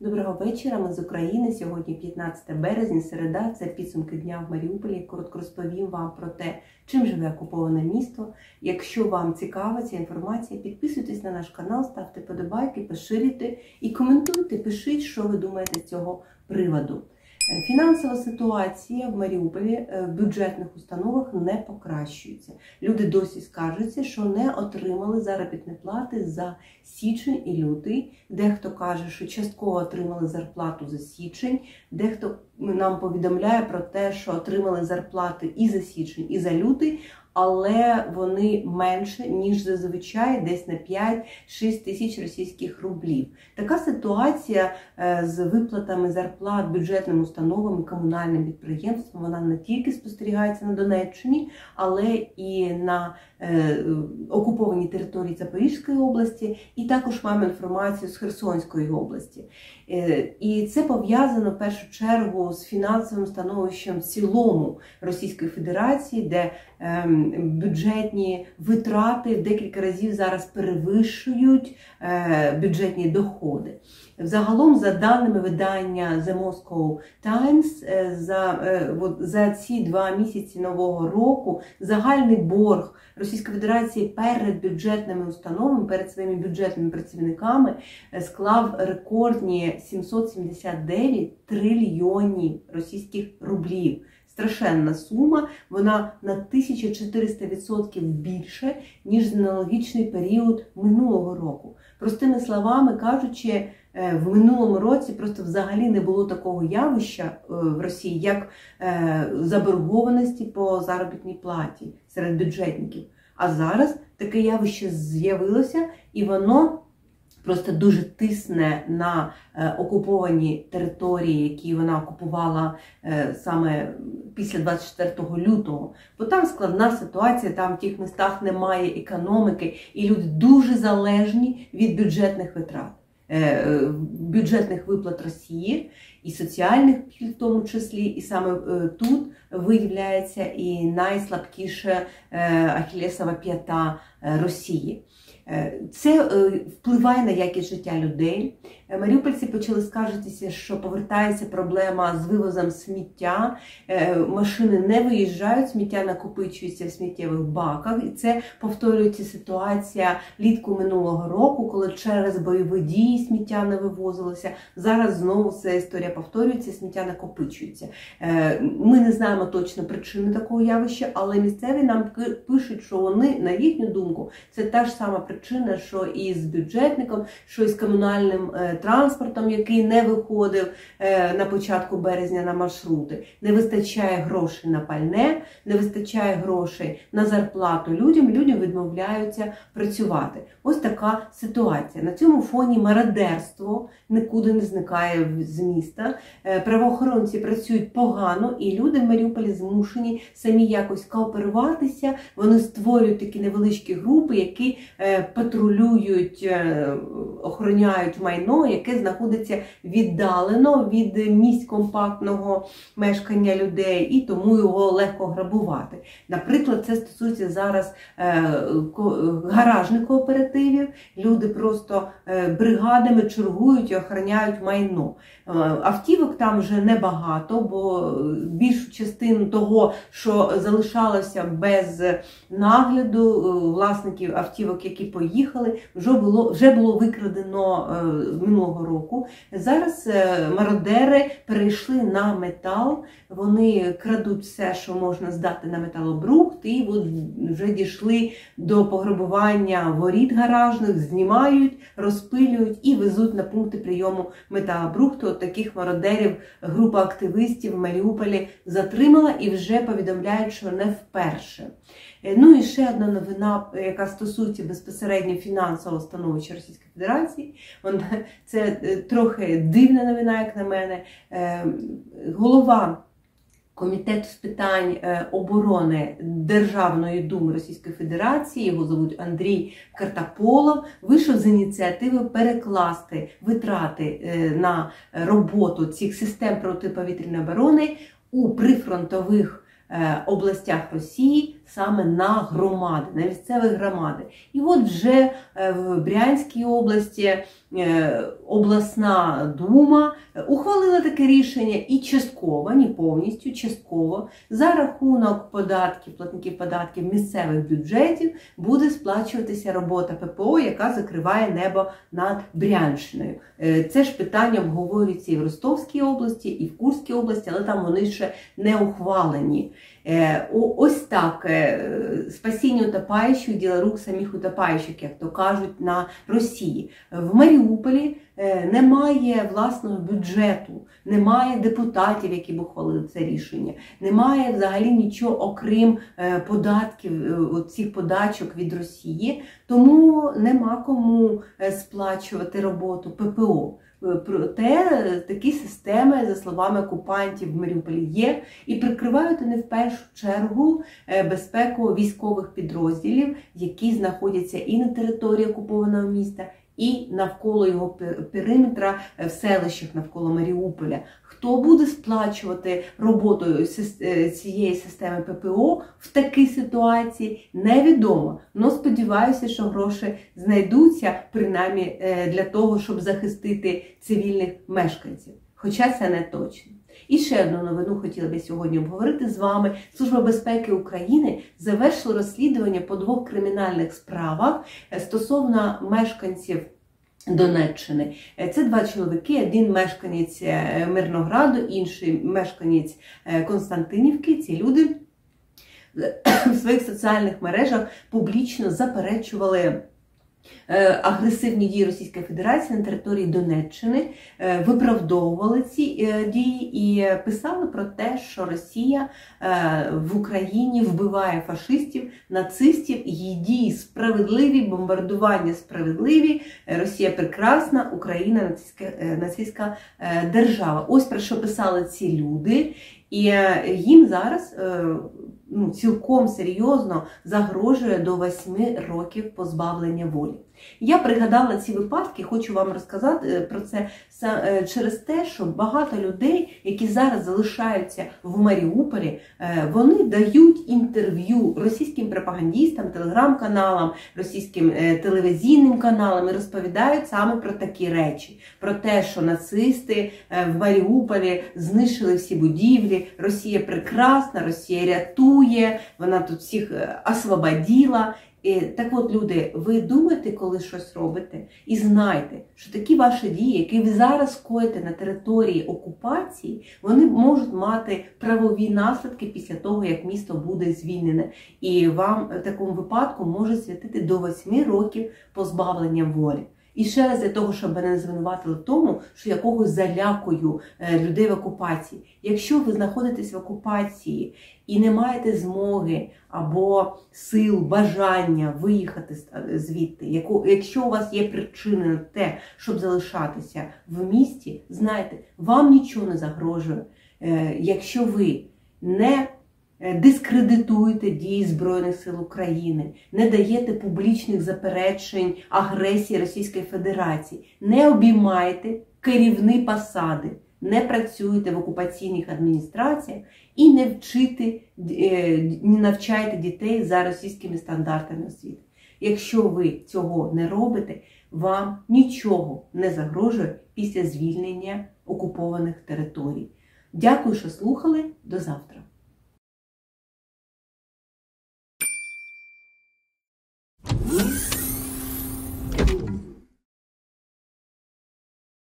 Доброго вечора, ми з України. Сьогодні 15 березня, середа, це підсумки дня в Маріуполі. Коротко розповім вам про те, чим живе окуповане місто. Якщо вам цікава ця інформація, підписуйтесь на наш канал, ставте подобайки, поширюйте і коментуйте, пишіть, що ви думаєте з цього приводу. Фінансова ситуація в Маріуполі в бюджетних установах не покращується. Люди досі скаржаться, що не отримали заробітні плати за січень і лютий. Дехто каже, що частково отримали зарплату за січень, дехто нам повідомляє про те, що отримали зарплати і за січень, і за лютий, але вони менше, ніж зазвичай, десь на 5-6 тисяч російських рублів. Така ситуація з виплатами зарплат бюджетним установам і комунальним підприємствам, вона не тільки спостерігається на Донеччині, але і на окупованій території Запорізької області, і також маємо інформацію з Херсонської області. І це пов'язано в першу чергу з фінансовим становищем в цілому Російської Федерації, де бюджетні витрати в декілька разів зараз перевищують бюджетні доходи. Взагалом, за даними видання The Moscow Times, за ці 2 місяці нового року загальний борг Російської Федерації перед бюджетними установами, перед своїми бюджетними працівниками склав рекордні 779 трильйонів російських рублів. Страшенна сума, вона на 1400% більше, ніж за аналогічний період минулого року. Простими словами кажучи, в минулому році просто взагалі не було такого явища в Росії, як заборгованості по заробітній платі серед бюджетників. А зараз таке явище з'явилося, і воно просто дуже тисне на окуповані території, які вона окупувала саме після 24 лютого. Бо там складна ситуація, там в тих містах немає економіки, і люди дуже залежні від бюджетних витрат, бюджетних виплат Росії, і соціальних в тому числі, і саме тут виявляється і найслабкіша ахіллесова п'ята Росії. Це впливає на якість життя людей. Маріупольці почали скаржитися, що повертається проблема з вивозом сміття. Машини не виїжджають, сміття накопичується в сміттєвих баках. І це повторюється ситуація влітку минулого року, коли через бойові дії сміття не вивозилося. Зараз знову ця історія повторюється, сміття накопичується. Ми не знаємо точно причини такого явища, але місцеві нам пишуть, що вони, на їхню думку, це та ж сама причина, що і з бюджетником, що і з комунальним транспортом, який не виходив на початку березня на маршрути. Не вистачає грошей на пальне, не вистачає грошей на зарплату людям, людям відмовляються працювати. Ось така ситуація. На цьому фоні мародерство нікуди не зникає з міста. Правоохоронці працюють погано, і люди в Маріуполі змушені самі якось кооперуватися. Вони створюють такі невеличкі групи, які патрулюють, охороняють майно, яке знаходиться віддалено від місць компактного мешкання людей, і тому його легко грабувати. Наприклад, це стосується зараз гаражних кооперативів. Люди просто бригадами чергують і охороняють майно. Автівок там вже небагато, бо більшу частину того, що залишалося без нагляду власників автівок, які поїхали, вже було викрадено минулого року. Зараз мародери перейшли на метал, вони крадуть все, що можна здати на металобрухт, і от вже дійшли до пограбування воріт гаражних, знімають, розпилюють і везуть на пункти прийому металобрухту. От таких мародерів група активістів в Маріуполі затримала і вже повідомляють, що не вперше. Ну і ще одна новина, яка стосується безпосередньо фінансового становища Російської Федерації. Це трохи дивна новина, як на мене. Голова Комітету з питань оборони Державної думи Російської Федерації, його звуть Андрій Картополов, вийшов з ініціативи перекласти витрати на роботу цих систем протиповітряної оборони у прифронтових областях Росії саме на громади, на місцеві громади. І от вже в Брянській області обласна дума ухвалила таке рішення і частково, не повністю, частково за рахунок податків, платників податків місцевих бюджетів буде сплачуватися робота ППО, яка закриває небо над Брянщиною. Це ж питання обговорюється і в Ростовській області, і в Курській області, але там вони ще не ухвалені. Ось так, спасіння утопаючих – діло рук самих утопаючих, як то кажуть на Росії. В Маріуполі немає власного бюджету, немає депутатів, які б ухвалили це рішення, немає взагалі нічого, окрім податків, цих подачок від Росії, тому нема кому сплачувати роботу ППО. Проте такі системи, за словами окупантів, в Маріуполі є і прикривають вони в першу чергу безпеку військових підрозділів, які знаходяться і на території окупованого міста, і навколо його периметра в селищах навколо Маріуполя. Хто буде сплачувати роботу цієї системи ППО в такій ситуації, невідомо. Но сподіваюся, що гроші знайдуться, принаймні для того, щоб захистити цивільних мешканців. Хоча це не точно. І ще одну новину хотіла б сьогодні обговорити з вами. Служба безпеки України завершила розслідування по 2 кримінальних справах стосовно мешканців Донеччини. Це 2 чоловіки, один мешканець Мирнограду, інший мешканець Константинівки. Ці люди в своїх соціальних мережах публічно заперечували агресивні дії Російської Федерації на території Донеччини, виправдовували ці дії і писали про те, що Росія в Україні вбиває фашистів, нацистів, її дії справедливі, бомбардування справедливі, Росія прекрасна, Україна нацистська держава. Ось про що писали ці люди, і їм зараз цілком серйозно загрожує до 8 років позбавлення волі. Я пригадала ці випадки, хочу вам розказати про це через те, що багато людей, які зараз залишаються в Маріуполі, вони дають інтерв'ю російським пропагандистам, телеграм-каналам, російським телевізійним каналам і розповідають саме про такі речі. Про те, що нацисти в Маріуполі знищили всі будівлі, Росія прекрасна, Росія рятує, вона тут всіх освободила. Так от, люди, ви думаєте, коли щось робите, і знайте, що такі ваші дії, які ви зараз коїте на території окупації, вони можуть мати правові наслідки після того, як місто буде звільнене. І вам в такому випадку може світити до 8 років позбавлення волі. І ще раз для того, щоб мене не звинуватили в тому, що я когось залякую людей в окупації. Якщо ви знаходитесь в окупації і не маєте змоги або сил, бажання виїхати звідти, якщо у вас є причини на те, щоб залишатися в місті, знайте, вам нічого не загрожує, якщо ви не дискредитуєте дії Збройних сил України, не даєте публічних заперечень агресії Російської Федерації, не обіймаєте керівні посади, не працюєте в окупаційних адміністраціях і не навчаєте дітей за російськими стандартами освіти. Якщо ви цього не робите, вам нічого не загрожує після звільнення окупованих територій. Дякую, що слухали. До завтра.